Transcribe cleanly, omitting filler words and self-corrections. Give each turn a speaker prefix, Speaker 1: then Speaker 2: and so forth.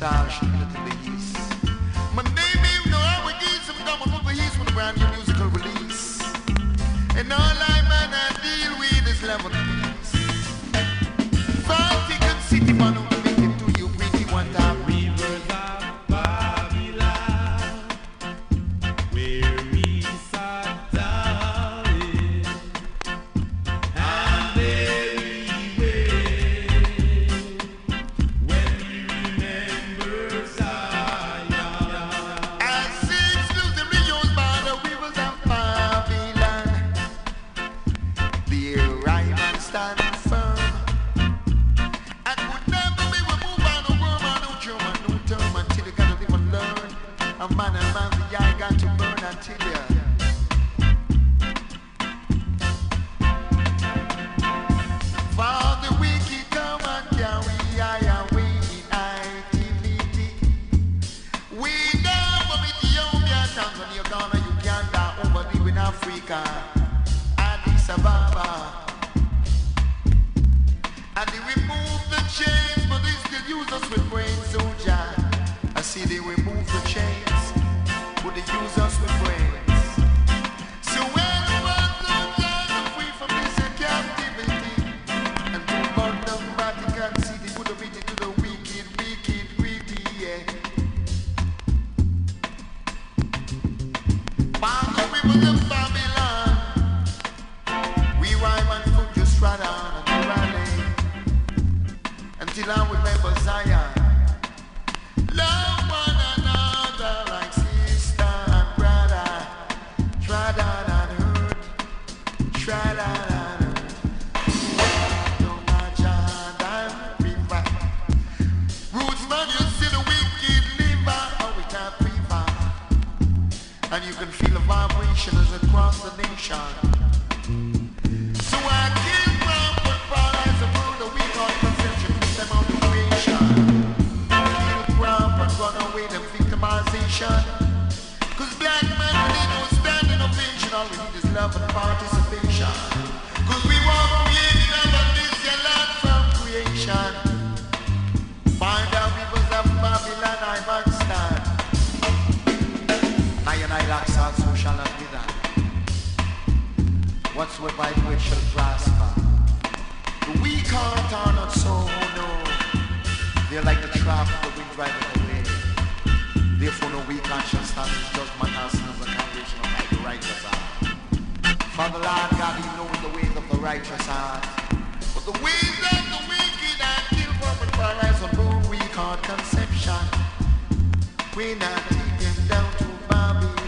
Speaker 1: star shining to the east. My name is no I geese, I'm coming over the east with a brand new musical release. And all I man I deal with is love and peace. Vatican City, man, who make it to you, pretty one time.
Speaker 2: Rivers of Babylon, where we sat down in, and there we wait, when we remember Zion.
Speaker 1: As exclusively used by the rivers of Babylon, there I man stand firm. And would never be removed by no worm or no germ or no term until you gotta live and learn. A man, the eye got to burn until you. For the wicked come and carry I away in activity. We down from Ethiopia, Tanzania, Ghana, Uganda, over there in Africa, Addis Ababa. And they remove the chains, but they still use us with brain soldier. I see they remove the chains, but they use us with brains. So when the world soldiers are free from this captivity, and to burn the Vatican City, put a beat to the wicked, wicked, wicked, yeah. By the rivers of Babylon, we rhyme and foot just right on and rally. Until I remember Zion. Love one another like sister and brother. Try that and hurt. Try that and hurt. No matter how river. Roots man, you see the wicked liver. Oh, we can't river. And you can feel the vibration as it across the nation. So I kill from but paradise and rule the weak on conception. Them out the creation. Kill crop and run away them victimization. Cause black men we need no standing ovation. All we need is love and participation. Cause we want creating and this your land from creation. Find out rivers of Babylon I must stand. I and I lack so shall not be that. Whatsoever I do it shall prosper. The weak heart are not so, no. They're like the trap of the wind driving away. Therefore no weak heart shall stand in judgment as soon as the congregation of the righteous are. Father Lord God, you know the ways of the righteous are. But the ways of the wicked are still from the paradise of no weak heart conception. We not take them down to Babylon.